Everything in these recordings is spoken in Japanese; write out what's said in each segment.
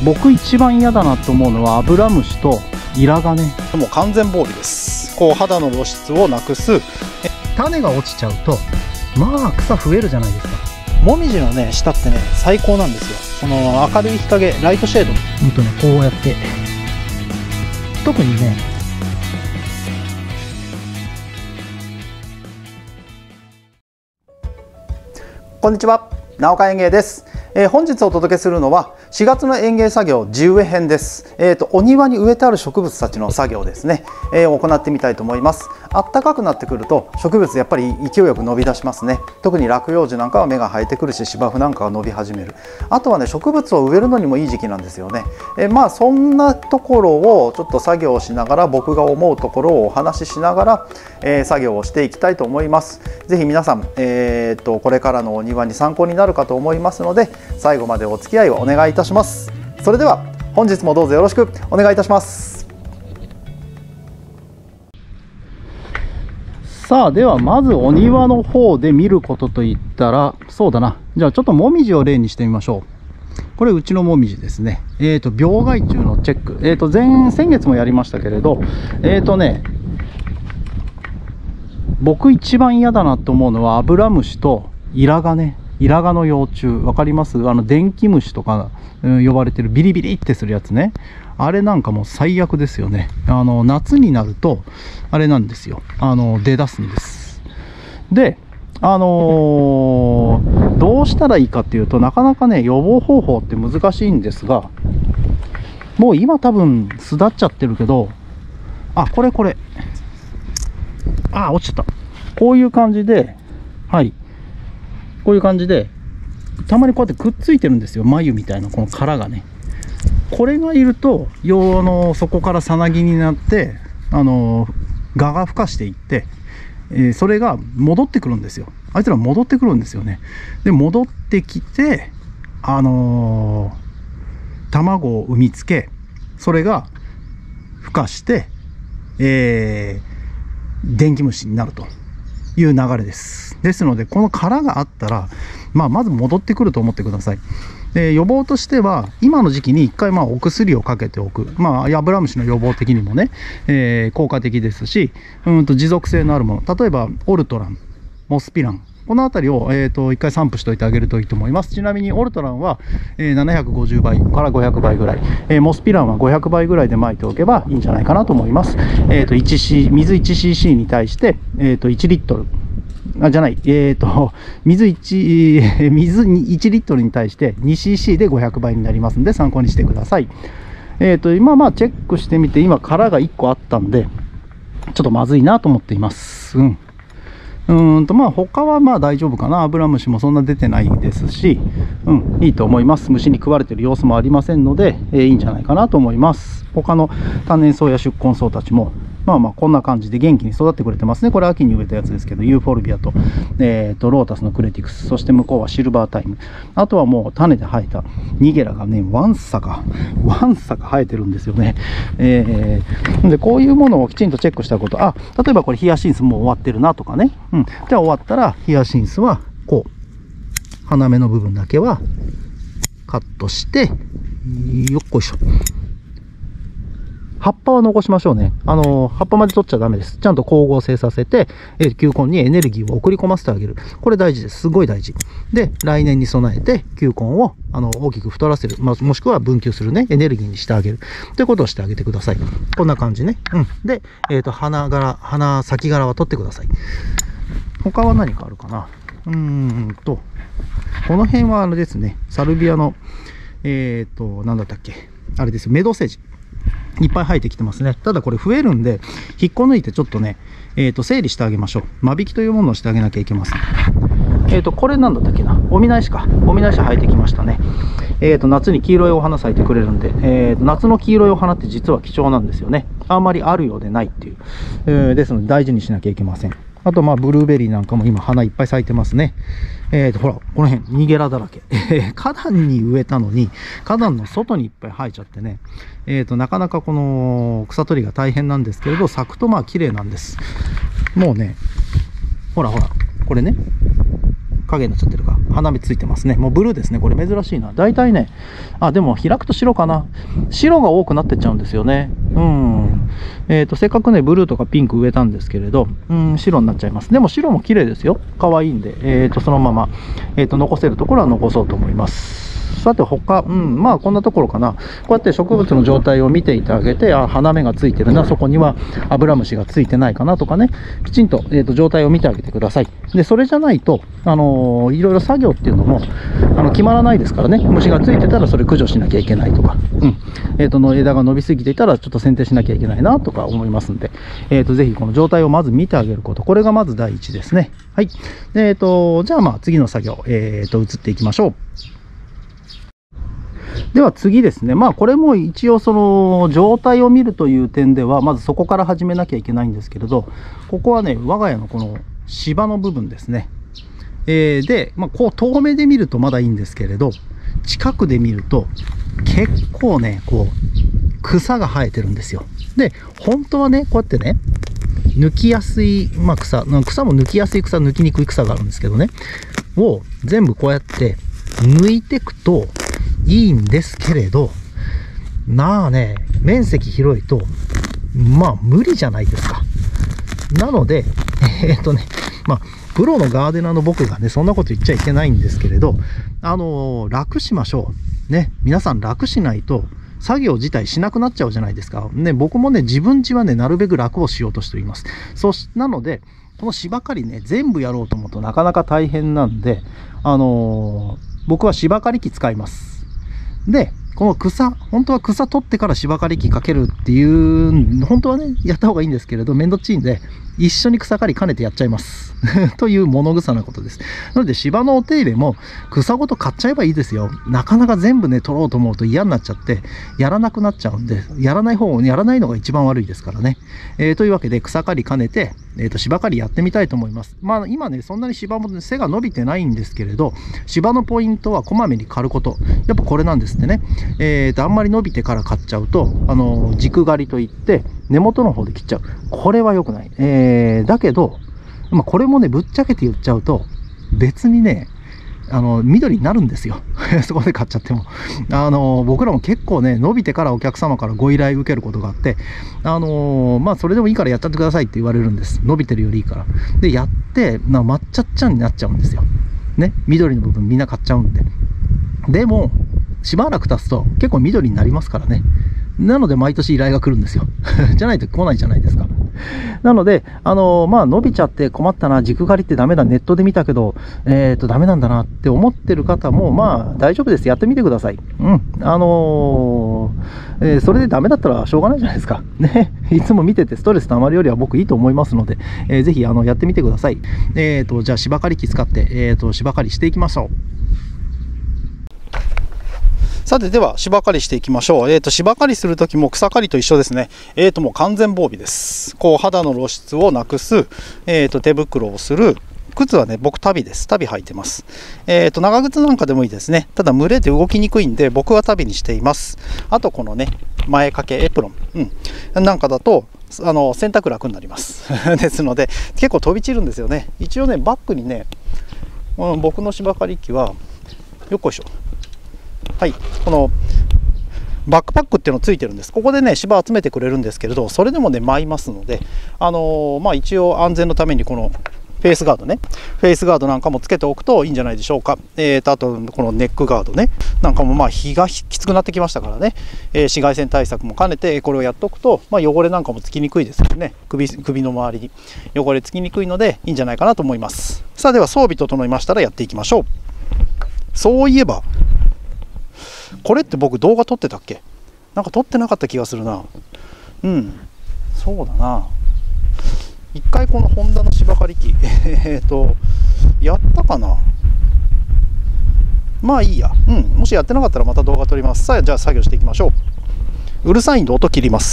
僕一番嫌だなと思うのはアブラムシとイラガね。 もう完全防備です。こう肌の露出をなくす。 種が落ちちゃうとまあ草増えるじゃないですか。 もみじのね下ってね最高なんですよ。この明るい日陰ライトシェード。 こうやって特にねこんにちは、直岡園芸です。本日お届けするのは4月の園芸作業地植え編です。お庭に植えてある植物たちの作業ですね、行ってみたいと思います。暖かくなってくると植物やっぱり勢いよく伸び出しますね。特に落葉樹なんかは芽が生えてくるし、芝生なんかが伸び始める。あとはね、植物を植えるのにもいい時期なんですよね。まあそんなところをちょっと作業をしながら、僕が思うところをお話ししながら、作業をしていきたいと思います。ぜひ皆さん、これからのお庭に参考になるかと思いますので、最後までお付き合いをお願いいたします。それでは本日もどうぞよろしくお願いいたします。 さあ、ではまずお庭の方で見ることといったら、そうだな、じゃあちょっともみじを例にしてみましょう。これうちのもみじですね。病害虫のチェック、先月もやりましたけれど、僕一番嫌だなと思うのはアブラムシとイラガね。イラガの幼虫、わかります？電気虫とか、呼ばれてるビリビリってするやつね。あれなんかもう最悪ですよね。夏になるとあれなんですよ、出だすんです。でどうしたらいいかっていうと、なかなかね予防方法って難しいんですが、もう今多分巣立っちゃってるけど、これ落ちちゃった。こういう感じで、はい、こういう感じでたまにこうやってくっついてるんですよ、眉みたいなこの殻がね。これがいるとそこからさなぎになって蛾が孵化していって、それが戻ってくるんですよ。あいつら戻ってくるんですよね。で戻ってきて卵を産みつけ、それが孵化して、電気虫になるという流れです。ですのでこの殻があったら、まず戻ってくると思ってください。予防としては今の時期に1回お薬をかけておく、アブラムシの予防的にもね、効果的ですし、持続性のあるもの、例えばオルトラン、モスピラン、この辺りを、1回散布しておいてあげるといいと思います。ちなみにオルトランは、750倍から500倍ぐらい、モスピランは500倍ぐらいで撒いておけばいいんじゃないかなと思います。水 1cc に対して、1リットルじゃない、水1リットルに対して 2cc で500倍になりますので参考にしてください。今チェックしてみて、今殻が1個あったんでちょっとまずいなと思っています。他は大丈夫かな。アブラムシもそんな出てないですし、いいと思います。虫に食われてる様子もありませんので、いいんじゃないかなと思います。他の多年草や宿根草たちもこんな感じで元気に育ってくれてますね。これ秋に植えたやつですけど、ユーフォルビアと、ロータスのクレティクス、そして向こうはシルバータイム、あとはもう種で生えたニゲラがね、わんさか生えてるんですよね。でこういうものをきちんとチェックしたこと、例えばこれヒヤシンスもう終わってるなとかね、じゃあ終わったらヒヤシンスはこう花芽の部分だけはカットして、よっこいしょ。葉っぱは残しましょうね。葉っぱまで取っちゃダメです。ちゃんと光合成させて、球根にエネルギーを送り込ませてあげる。これ大事です。すごい大事。で、来年に備えて球根を大きく太らせる。もしくは分球するね、エネルギーにしてあげる。ということをしてあげてください。こんな感じね。で、花先柄は取ってください。他は何かあるかな。この辺はですね、サルビアの、なんだったっけ。あれですよ、メドセージ。いっぱい生えてきてますね。ただこれ増えるんで、引っこ抜いてちょっとね、整理してあげましょう。間引きというものをしてあげなきゃいけません。これなんだったっけな。オミナエシか。オミナエシ生えてきましたね。夏に黄色いお花咲いてくれるんで、夏の黄色いお花って実は貴重なんですよね。あんまりあるようでないっていう。ですので大事にしなきゃいけません。あとブルーベリーなんかも今花いっぱい咲いてますね。ほら、この辺、ニゲラだらけ。花壇に植えたのに、花壇の外にいっぱい生えちゃってね、なかなかこの草取りが大変なんですけれど、咲くと綺麗なんです。もうね、ほら、これね、 影になっちゃってるか。花芽ついてますね。もうブルーですね。これ珍しいな。大体ね、あ、でも開くと白かな。白が多くなってっちゃうんですよね。せっかくね、ブルーとかピンク植えたんですけれど、白になっちゃいます。でも白も綺麗ですよ。可愛いんで、そのまま、残せるところは残そうと思います。さて他、まあこんなところかな。こうやって植物の状態を見ていただけて、あ、花芽がついてるな、そこにはアブラムシがついてないかなとかね、きちんと、状態を見てあげてください。で、それじゃないと、いろいろ作業っていうのも、決まらないですからね。虫がついてたらそれ駆除しなきゃいけないとか、の枝が伸びすぎていたらちょっと剪定しなきゃいけないなとか思いますんで、ぜひこの状態をまず見てあげること。これがまず第一ですね。はい。で、じゃあまあ次の作業、移っていきましょう。では次ですね。まあこれも一応その状態を見るという点では、まずそこから始めなきゃいけないんですけれど、ここはね、我が家のこの芝の部分ですね。で、まあこう遠目で見るとまだいいんですけれど、近くで見ると結構ね、こう草が生えてるんですよ。で、本当はね、こうやってね、抜きやすい、まあ草も抜きやすい草、抜きにくい草があるんですけどね、を全部こうやって抜いていくといいんですけれど、まあね、面積広いと、まあ無理じゃないですか。なので、まあ、プロのガーデナーの僕がね、そんなこと言っちゃいけないんですけれど、楽しましょう。ね、皆さん楽しないと、作業自体しなくなっちゃうじゃないですか。ね、僕もね、自分家はね、なるべく楽をしようとしています。なので、この芝刈りね、全部やろうと思うとなかなか大変なんで、僕は芝刈り機使います。で、この本当は草取ってから芝刈り機かけるっていう、本当はね、やった方がいいんですけれど、めんどっちいんで、一緒に草刈り兼ねてやっちゃいます。という物臭なことです。なので芝のお手入れも草ごと買っちゃえばいいですよ。なかなか全部ね、取ろうと思うと嫌になっちゃって、やらなくなっちゃうんで、やらないのが一番悪いですからね。というわけで草刈り兼ねて、芝刈りやってみたいと思います。まあ今ね、そんなに芝も、ね、背が伸びてないんですけれど、芝のポイントはこまめに刈ること。やっぱこれなんですってね。あんまり伸びてから刈っちゃうと、軸刈りといって、根元の方で切っちゃう。これは良くない。だけど、まあ、これもね、ぶっちゃけて言っちゃうと、別にね、緑になるんですよ。そこで買っちゃっても。僕らも結構ね、伸びてからお客様からご依頼受けることがあって、まあ、それでもいいからやっちゃってくださいって言われるんです。伸びてるよりいいから。で、やって、抹茶っちゃんになっちゃうんですよ。ね、緑の部分みんな買っちゃうんで。でも、しばらく経つと結構緑になりますからね。なので毎年依頼が来るんですよ。じゃないと来ないじゃないですか。なので、まあ、伸びちゃって困ったな、軸刈りってダメだ、ネットで見たけど、ダメなんだなって思ってる方も、まあ、大丈夫です。やってみてください。それでダメだったらしょうがないじゃないですか。ね。いつも見ててストレス溜まるよりは僕いいと思いますので、ぜひ、やってみてください。じゃあ、芝刈り機使って、芝刈りしていきましょう。さて、では芝刈りしていきましょう。芝刈りするときも草刈りと一緒ですね。もう完全防備です。こう肌の露出をなくす、手袋をする。靴はね、僕足袋です。足袋履いてます。長靴なんかでもいいですね。ただ蒸れて動きにくいんで、僕は足袋にしています。あとこのね、前掛けエプロン、なんかだと洗濯楽になりますですので、結構飛び散るんですよね。一応ね、バッグにね、僕の芝刈り機はよっこいしょ。はい、このバックパックっていうのついてるんです。ここでね、芝集めてくれるんですけれど、それでもね、舞いますので、まあ、一応安全のためにこのフェイスガードね、フェイスガードなんかもつけておくといいんじゃないでしょうか。あとこのネックガードね、なんかもまあ日がきつくなってきましたからね、紫外線対策も兼ねてこれをやっておくと、まあ、汚れなんかもつきにくいですよね。首の周りに汚れつきにくいのでいいんじゃないかなと思います。さあ、では装備整いましたらやっていきましょう。そういえばこれって僕動画撮ってたっけ？なんか撮ってなかった気がするな。そうだな。一回このホンダの芝刈り機やったかな。まあいいや。もしやってなかったらまた動画撮ります。さあ、じゃあ作業していきましょう。うるさいんで音切ります。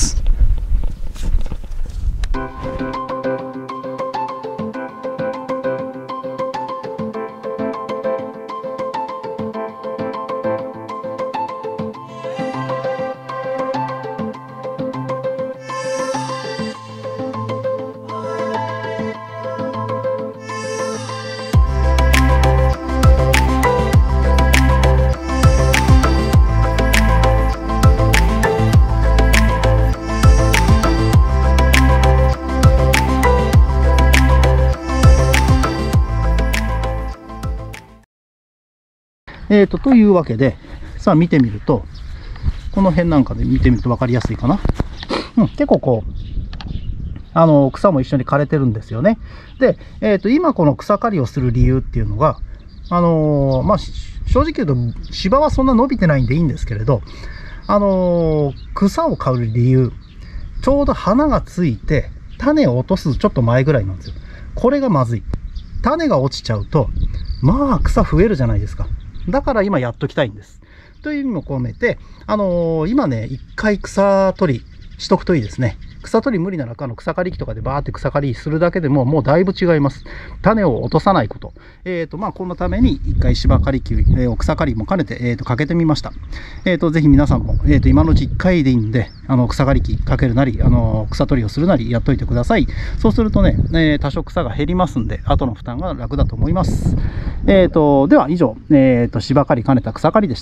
というわけで、さあ見てみると、この辺なんかで見てみると分かりやすいかな。結構こう、草も一緒に枯れてるんですよね。で、今この草刈りをする理由っていうのが、正直言うと芝はそんな伸びてないんでいいんですけれど、草を刈る理由、ちょうど花がついて種を落とすちょっと前ぐらいなんですよ。これがまずい。種が落ちちゃうと、まあ草増えるじゃないですか。だから今やっときたいんです。という意味も込めて、今ね、一回草取りしとくといいですね。草取り無理なら草刈り機とかでバーって草刈りするだけでももうだいぶ違います。種を落とさないこと。このために一回芝刈り機、草刈りも兼ねて、かけてみました。ぜひ皆さんも、今のうち1回でいいんで、草刈り機かけるなり、草取りをするなりやっといてください。そうするとね、多少草が減りますんで、後の負担が楽だと思います。では以上、芝刈り兼ねた草刈りでした。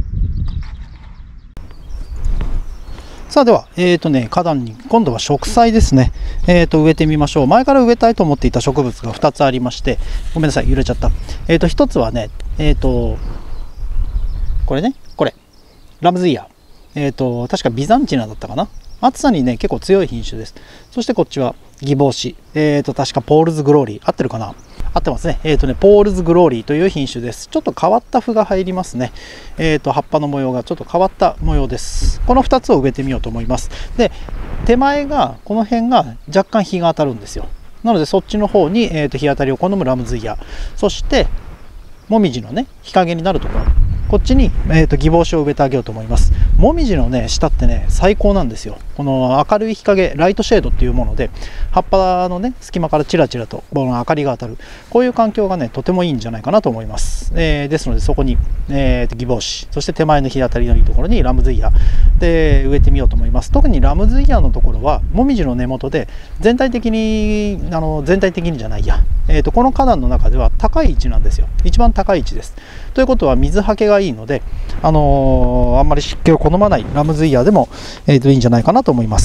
さあでは、花壇に今度は植栽ですね。植えてみましょう。前から植えたいと思っていた植物が2つありまして、ごめんなさい、揺れちゃった。1つはね、これね、ラムズイヤー。確かビザンチナだったかな。暑さにね、結構強い品種です。そしてこっちはギボウシ。確かポールズグローリー。合ってるかな？合ってますね。ポールズグローリーという品種です。ちょっと変わった符が入りますね。葉っぱの模様がちょっと変わった模様です。この2つを植えてみようと思います。で、手前が、この辺が若干日が当たるんですよ。なので、そっちの方に、日当たりを好むラムズイヤー。そして、もみじのね、日陰になるところ。こっちに、ギボウシを植えてあげようと思います。もみじのね、下ってね、最高なんですよ。この明るい日陰、ライトシェードっていうもので、葉っぱのね、隙間からチラチラとこの明かりが当たる。こういう環境がね、とてもいいんじゃないかなと思います。ですので、そこに、ギボウシ、そして手前の日当たりのいいところにラムズイヤーで植えてみようと思います。特にラムズイヤーのところは、もみじの根元で、全体的にじゃないや、この花壇の中では高い位置なんですよ。一番高い位置です。ということは、水はけがいいので、あんまり湿気を好まないラムズイヤーでも、いいんじゃないかなと思います。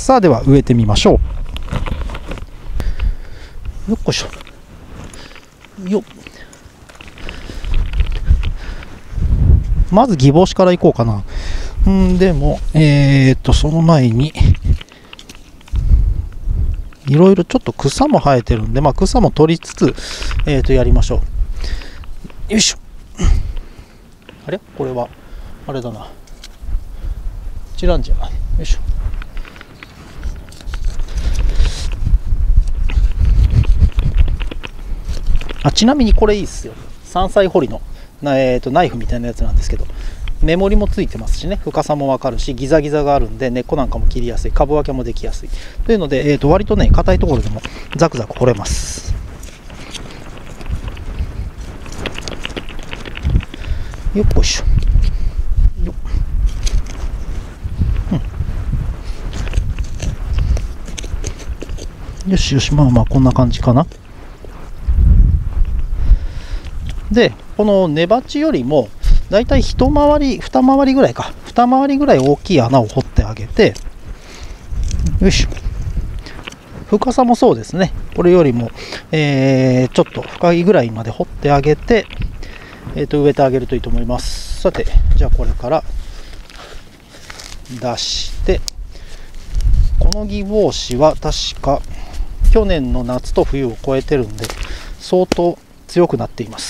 さあでは植えてみましょう。よっこいしょ。よっ。まずギボウシからいこうかな。でもその前にいろいろちょっと草も生えてるんで、草も取りつつやりましょう。よいしょ。あれこれはあれだな、チランジャー。よいしょ。ちなみにこれいいっすよ。山菜掘りのナイフみたいなやつなんですけど、目盛りもついてますしね、深さもわかるし、ギザギザがあるんで根っこなんかも切りやすい、株分けもできやすいというので、割とね硬いところでもザクザク掘れます。よっこいしょ。よしよし、こんな感じかな。で、この根鉢よりもだいたい2回りぐらいか、2回りぐらい大きい穴を掘ってあげて、よいしょ。深さもそうですね、これよりも、ちょっと深いぐらいまで掘ってあげて、植えてあげるといいと思います。さて、じゃあこれから出して、このギボウシは確か去年の夏と冬を越えてるんで相当強くなっています。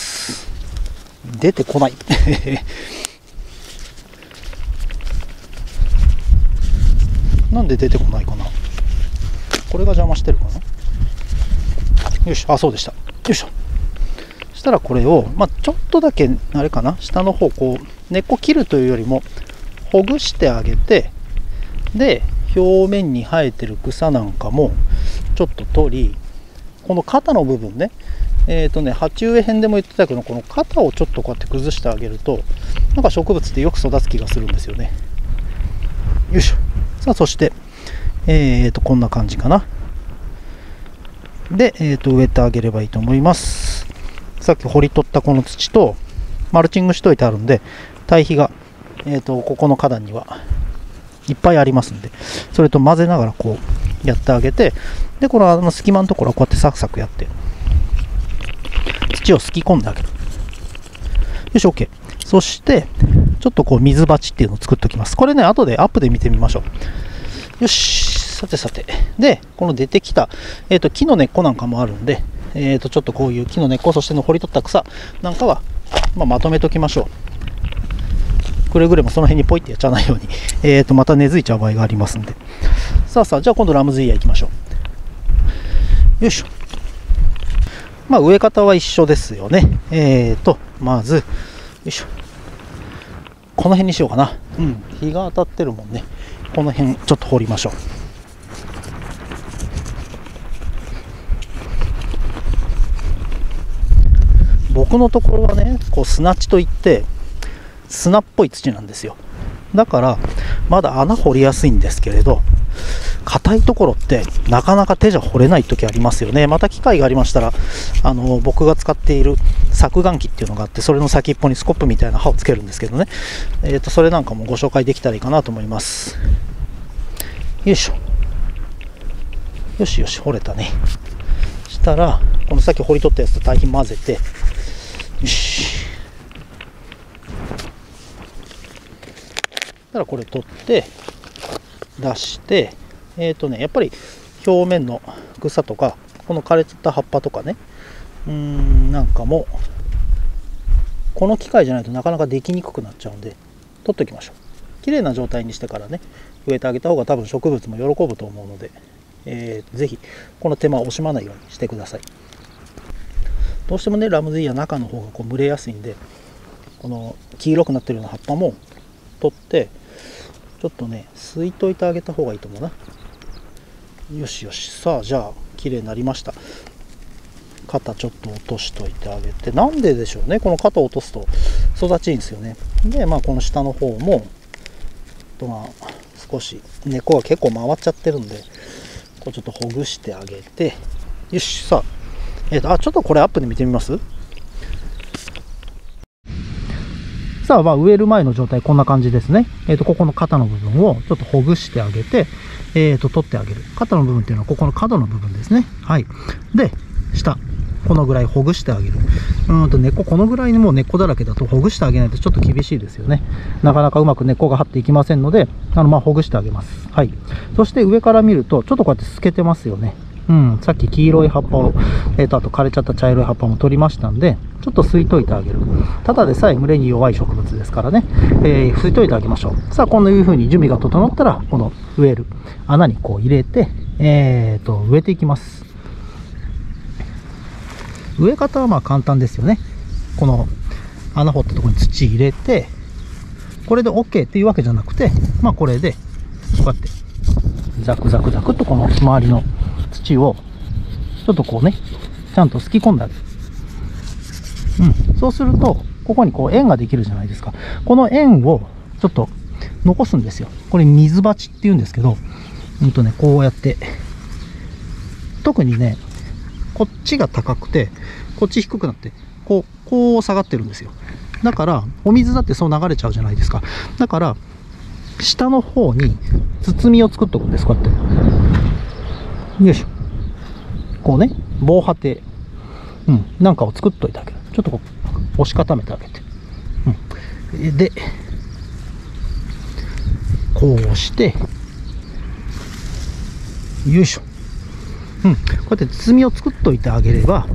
出てこないなんで出てこないかな。これが邪魔してるかな。よし、そうでした。よいしょ。そしたらこれを、ちょっとだけあれかな、下の方こう根っこ切るというよりもほぐしてあげて、で表面に生えてる草なんかもちょっと取り、この肩の部分ね、鉢植え編でも言ってたけど、この肩をちょっとこうやって崩してあげると、なんか植物ってよく育つ気がするんですよね。よいしょ。さあそしてこんな感じかな。で、植えてあげればいいと思います。さっき掘り取ったこの土とマルチングしといてあるんで、堆肥が、ここの花壇にはいっぱいありますんで、それと混ぜながらこうやってあげて、でこの隙間のところはこうやってサクサクやって土をすき込んであげる。 よし、OK。そして、ちょっとこう水鉢っていうのを作っておきます。これね、後でアップで見てみましょう。よし、さてさて。で、この出てきた、木の根っこなんかもあるんで、ちょっとこういう木の根っこ、そして掘り取った草なんかは、まとめておきましょう。くれぐれもその辺にポイってやっちゃわないように、また根付いちゃう場合がありますんで。さあさあ、じゃあ今度ラムズイヤー行きましょう。よいしょ。植え方は一緒ですよね。まず、よいしょ。この辺にしようかな。日が当たってるもんね。この辺、ちょっと掘りましょう。僕のところはね、こう砂地といって、砂っぽい土なんですよ。だから、まだ穴掘りやすいんですけれど、硬いところってなかなか手じゃ掘れない時ありますよね。また機会がありましたら、僕が使っている削岩機っていうのがあって、それの先っぽにスコップみたいな刃をつけるんですけどね、それなんかもご紹介できたらいいかなと思います。よいしょ。よしよし、掘れたね。したら、このさっき掘り取ったやつと堆肥混ぜて、よし。たらこれ取って出して、やっぱり表面の草とかこの枯れた葉っぱとかね、なんかもこの機械じゃないとなかなかできにくくなっちゃうんで取っておきましょう。綺麗な状態にしてからね植えてあげた方が多分植物も喜ぶと思うので、ぜひこの手間を惜しまないようにしてください。どうしてもねラムズイヤー中の方がこう蒸れやすいんで、この黄色くなってるような葉っぱも取ってちょっとねすいといてあげた方がいいと思うな。よしよし、さあじゃあ綺麗になりました。肩ちょっと落としといてあげて、なんででしょうね、この肩を落とすと育ちいいんですよね。でこの下の方も少し根っこが結構回っちゃってるんで、こうちょっとほぐしてあげて、よし、さあ、ちょっとこれアップで見てみます。さあ、植える前の状態こんな感じですね。ここの肩の部分をちょっとほぐしてあげて、取ってあげる。肩の部分っていうのはここの角の部分ですね。はい。で、下。このぐらいほぐしてあげる。根っここのぐらいにもう根っこだらけだとほぐしてあげないとちょっと厳しいですよね。なかなかうまく根っこが張っていきませんので、ほぐしてあげます。はい。そして上から見ると、ちょっとこうやって透けてますよね。さっき黄色い葉っぱを、あと枯れちゃった茶色い葉っぱも取りましたんで、ちょっとすいといてあげる。ただでさえ植に弱い植物ですからね、すいといてあげましょう。さあ、こういう風に準備が整ったら、この植える穴にこう入れて、植えていきます。植え方は簡単ですよね。この穴掘ったところに土入れて、これで OK っていうわけじゃなくて、これで、こうやって、ザクザクザクっとこの周りの土を、ちょっとこうね、ちゃんとすき込んであげる。そうすると、ここにこう円ができるじゃないですか。この円をちょっと残すんですよ。これ水鉢っていうんですけど、こうやって、特にね、こっちが高くて、こっち低くなって、こう下がってるんですよ。だから、お水だってそう流れちゃうじゃないですか。だから、下の方に包みを作っておくんです、こうやって。よいしょ。こうね、防波堤。なんかを作っといてあげる。ちょっとこう、押し固めてあげて。で、こうして、よいしょ。こうやって包みを作っといてあげれば、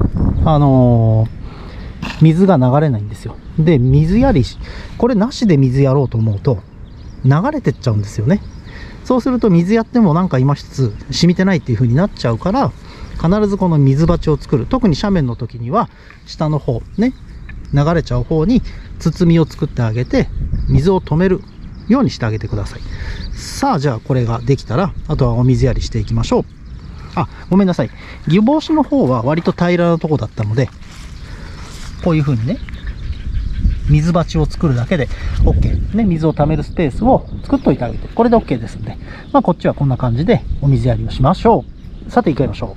水が流れないんですよ。で、水やり、これなしで水やろうと思うと、流れてっちゃうんですよね。そうすると水やってもなんか今一つ染みてないっていう風になっちゃうから、必ずこの水鉢を作る。特に斜面の時には、下の方、ね、流れちゃう方に包みを作ってあげて、水を止めるようにしてあげてください。さあ、じゃあこれができたら、あとはお水やりしていきましょう。ごめんなさい。ギボウシの方は割と平らなとこだったので、こういう風にね、水鉢を作るだけで OK。ね、水を溜めるスペースを作っといてあげて、これで OK ですんで、こっちはこんな感じでお水やりをしましょう。さて、行きましょ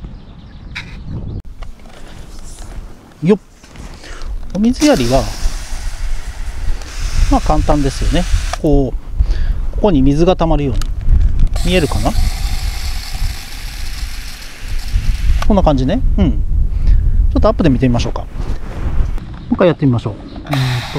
う。よっ。お水やりは、簡単ですよね。ここに水が溜まるように。見えるかな？こんな感じね。ちょっとアップで見てみましょうか。もう一回やってみましょう。 と、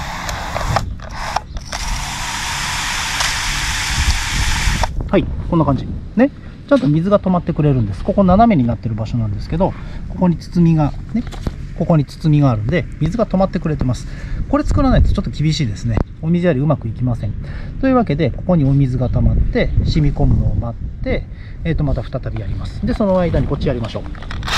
はい、こんな感じ。ね。ちゃんと水が止まってくれるんです。ここ斜めになってる場所なんですけど、ここに包みが、ね、ここに包みがあるんで、水が止まってくれてます。これ作らないとちょっと厳しいですね。お水やりうまくいきません。というわけで、ここにお水が溜まって、染み込むのを待って、また再びやります。で、その間にこっちやりましょう。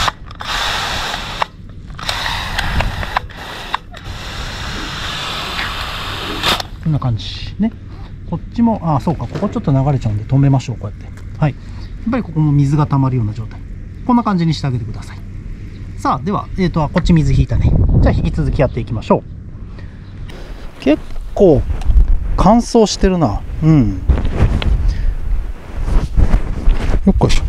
こんな感じ。ね。こっちも、あ、そうか、ここちょっと流れちゃうんで止めましょう、こうやって。はい。やっぱりここも水が溜まるような状態。こんな感じにしてあげてください。さあ、では、こっち水引いたね。じゃあ、引き続きやっていきましょう。結構、乾燥してるな。うん。よっこいしょ。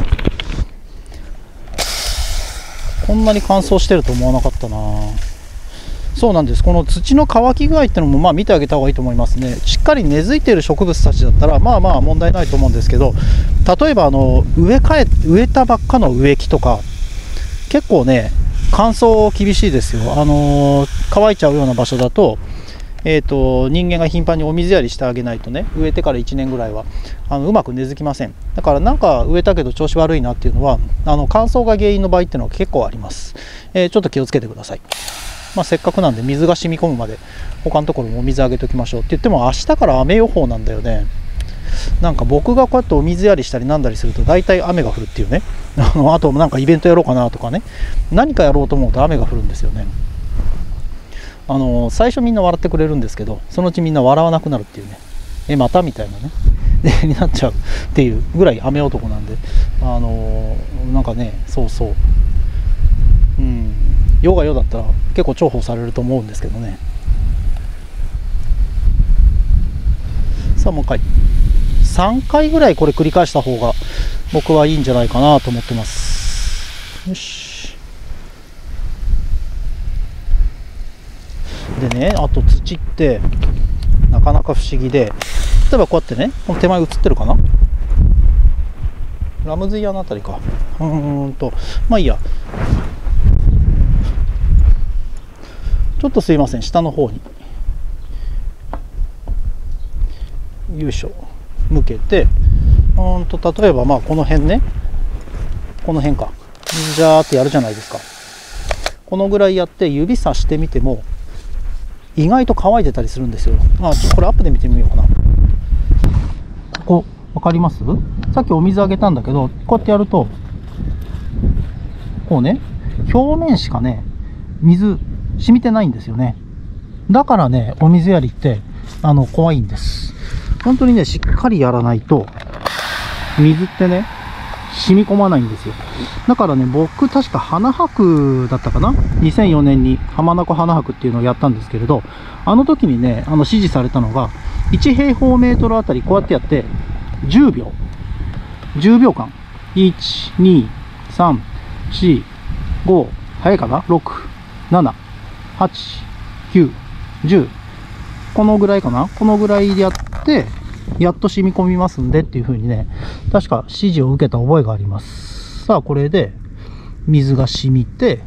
こんなに乾燥してると思わなかったな。そうなんです。この土の乾き具合ってのも見てあげた方がいいと思いますね。しっかり根付いている植物たちだったら問題ないと思うんですけど、例えば植えたばっかの植木とか結構ね乾燥厳しいですよ。乾いちゃうような場所だと、人間が頻繁にお水やりしてあげないとね、植えてから1年ぐらいはうまく根付きません。だからなんか植えたけど調子悪いなっていうのは乾燥が原因の場合っていうのは結構あります。ちょっと気をつけてください。せっかくなんで水が染み込むまで他のところもお水あげておきましょうって言っても、明日から雨予報なんだよね。なんか僕がこうやってお水やりしたりなんだりすると大体雨が降るっていうね。あとなんかイベントやろうかなとかね、何かやろうと思うと雨が降るんですよね。最初みんな笑ってくれるんですけど、そのうちみんな笑わなくなるっていうね、またみたいなねになっちゃうっていうぐらい雨男なんで、なんかね、そうそう、世が世だったら結構重宝されると思うんですけどね。さあもう一回、3回ぐらいこれ繰り返した方が僕はいいんじゃないかなと思ってます。よし。でね、あと土ってなかなか不思議で、例えばこうやってね、この手前映ってるかな、ラムズイヤのあたりか、いいや、ちょっとすいません、下の方によいしょ向けて、例えばこの辺ね、この辺か、ジャーってやるじゃないですか。このぐらいやって指さしてみても意外と乾いてたりするんですよ。これアップで見てみようかな。ここ分かります？さっきお水あげたんだけど、こうやってやるとこうね、表面しかね水染みてないんですよね。だからね、お水やりって怖いんです。本当にね、しっかりやらないと水ってね染み込まないんですよ。だからね、僕確か花博だったかな、2004年に浜名湖花博っていうのをやったんですけれど、あの時にね指示されたのが、1平方メートルあたりこうやってやって10秒10秒間、1、2、3、4、5、早いかな、6、7、8、9、10、このぐらいかな、このぐらいでやってやっと染み込みますんでっていう風にね、確か指示を受けた覚えがあります。さあこれで水が染みて、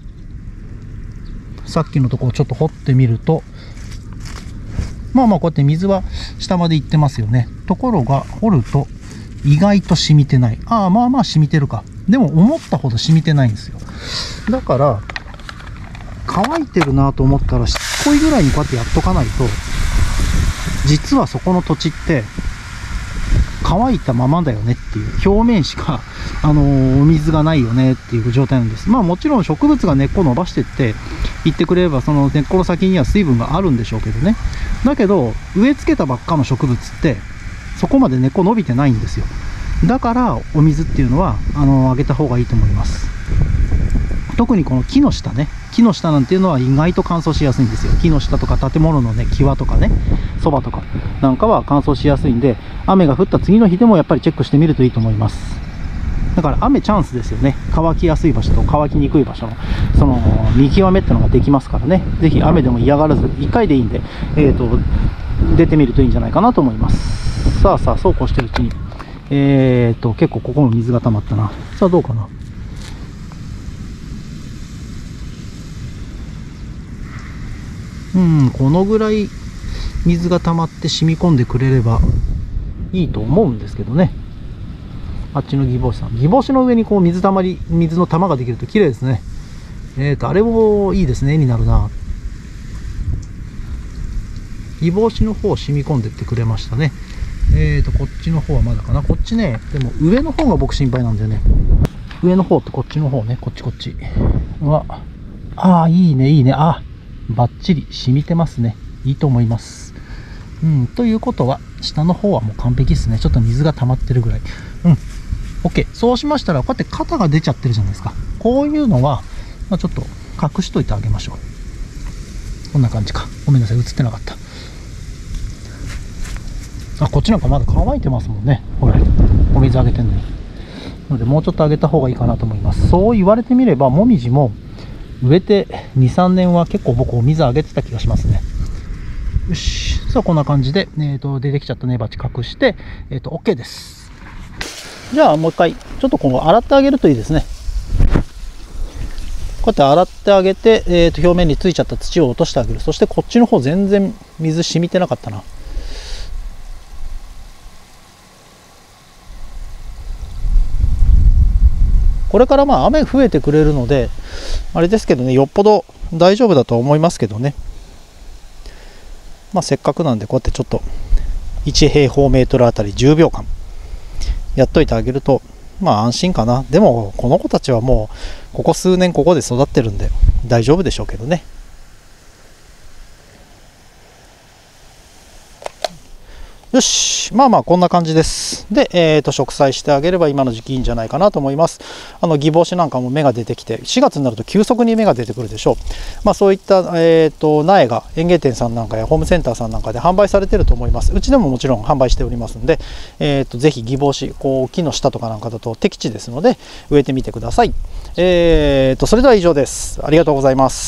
さっきのところをちょっと掘ってみると、こうやって水は下まで行ってますよね。ところが掘ると意外と染みてない。染みてるか。でも思ったほど染みてないんですよ。だから乾いてるなと思ったらしつこいぐらいにこうやってやっとかないと、実はそこの土地って乾いたままだよねっていう、表面しかお水がないよねっていう状態なんです。もちろん植物が根っこを伸ばしてって言ってくれれば、その根っこの先には水分があるんでしょうけどね。だけど植え付けたばっかの植物ってそこまで根っこ伸びてないんですよ。だからお水っていうのはあげた方がいいと思います。特にこの木の下ね、木の下なんていうのは意外と乾燥しやすいんですよ。木の下とか建物のね、際とかね、そばとかなんかは乾燥しやすいんで、雨が降った次の日でもやっぱりチェックしてみるといいと思います。だから雨チャンスですよね。乾きやすい場所と乾きにくい場所のその見極めってのができますからね。ぜひ雨でも嫌がらず1回でいいんで、出てみるといいんじゃないかなと思います。さあそうこうしてるうちに結構ここも水が溜まったな。さあどうかな。 このぐらい水が溜まって染み込んでくれればいいと思うんですけどね。あっちのギボウシさん、ギボウシの上にこう水の玉ができると綺麗ですね。あれもいいですね。絵になるな。ギボウシの方染み込んでってくれましたね。こっちの方はまだかな。こっちね、でも上の方が僕心配なんだよね。上の方ってこっちの方ね。こっち。いいね、いいね。バッチリ染みてますね。いいと思います。ということは、下の方はもう完璧ですね。ちょっと水が溜まってるぐらい。OK。そうしましたら、こうやって肩が出ちゃってるじゃないですか。こういうのは、ちょっと隠しといてあげましょう。こんな感じか。ごめんなさい、映ってなかった。こっちなんかまだ乾いてますもんね。ほら、お水あげてんのに。なので、もうちょっとあげた方がいいかなと思います。そう言われてみれば、もみじも植えて2、3年は結構僕お水あげてた気がしますね。よし。さあ、こんな感じで、出てきちゃった根鉢隠して、OK です。じゃあ、もう一回、ちょっとこの洗ってあげるといいですね。こうやって洗ってあげて、表面についちゃった土を落としてあげる。そしてこっちの方全然水染みてなかったな。これから雨増えてくれるので、あれですけどね、よっぽど大丈夫だと思いますけどね。せっかくなんで、こうやってちょっと1平方メートルあたり10秒間やっといてあげると、安心かな。でも、この子たちはもう、ここ数年ここで育ってるんで、大丈夫でしょうけどね。よし。こんな感じです。で、植栽してあげれば今の時期いいんじゃないかなと思います。ギボウシなんかも芽が出てきて、4月になると急速に芽が出てくるでしょう。そういった、苗が園芸店さんなんかやホームセンターさんなんかで販売されてると思います。うちでももちろん販売しておりますので、ぜひギボウシ、木の下とかなんかだと適地ですので、植えてみてください。それでは以上です。ありがとうございます。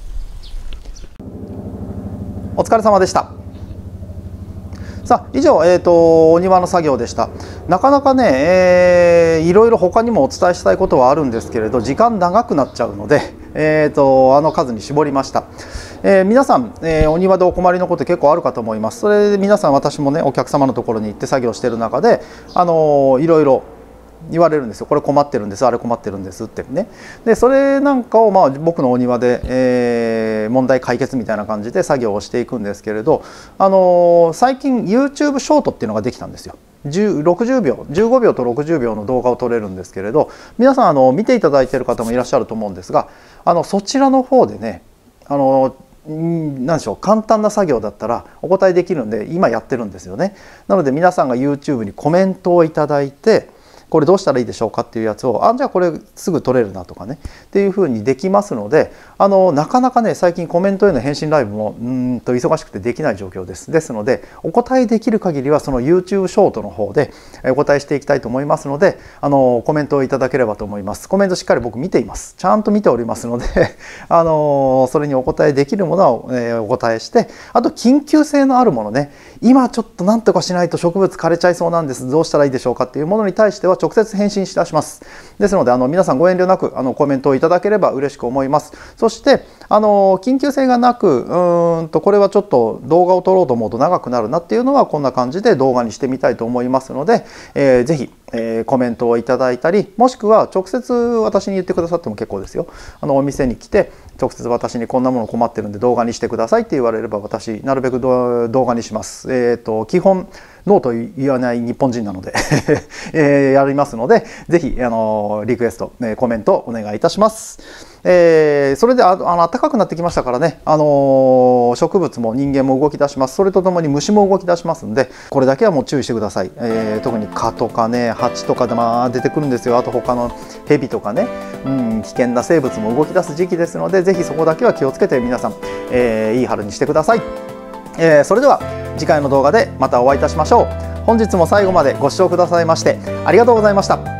お疲れ様でした。さあ以上、お庭の作業でした。なかなかね、いろいろ他にもお伝えしたいことはあるんですけれど、時間長くなっちゃうので、あの数に絞りました。皆さん、お庭でお困りのこと結構あるかと思います。それで皆さん、私もね、お客様のところに行って作業している中で、いろいろ言われるんですよ。これ困ってるんです、あれ困ってるんですってね。でそれなんかを僕のお庭で、問題解決みたいな感じで作業をしていくんですけれど、最近 YouTube ショートっていうのができたんですよ。60秒15秒と60秒の動画を撮れるんですけれど、皆さん見ていただいている方もいらっしゃると思うんですが、そちらの方でね、何でしょう、簡単な作業だったらお答えできるんで今やってるんですよね。なので皆さんが YouTube にコメントをいただいて、これどうしたらいいでしょうかっていうやつを、じゃあこれすぐ取れるなとかねっていうふうにできますので、なかなかね最近コメントへの返信ライブも忙しくてできない状況です。ですのでお答えできる限りはその YouTube ショートの方でお答えしていきたいと思いますので、コメントをいただければと思います。コメントしっかり僕見ています。ちゃんと見ておりますのでそれにお答えできるものは、お答えして、あと緊急性のあるものね、今ちょっと何とかしないと植物枯れちゃいそうなんです、どうしたらいいでしょうかっていうものに対しては直接返信いたします。ですので皆さんご遠慮なくコメントをいただければ嬉しく思います。そして緊急性がなくこれはちょっと動画を撮ろうと思うと長くなるなっていうのはこんな感じで動画にしてみたいと思いますので、ぜひコメントをいただいたり、もしくは直接私に言ってくださっても結構ですよ。お店に来て直接私にこんなもの困ってるんで動画にしてくださいって言われれば私なるべく動画にします。基本ノーと言わない日本人なのでやりますので、ぜひリクエスト、コメントお願いいたします。それで暖かくなってきましたからね、植物も人間も動き出します。それとともに虫も動き出しますんで、これだけはもう注意してください。特に蚊とかね、ハチとかで出てくるんですよ。あと他のヘビとかね、危険な生物も動き出す時期ですので、ぜひそこだけは気をつけて皆さん、いい春にしてください。それでは次回の動画でまたお会いいたしましょう。本日も最後までご視聴くださいましてありがとうございました。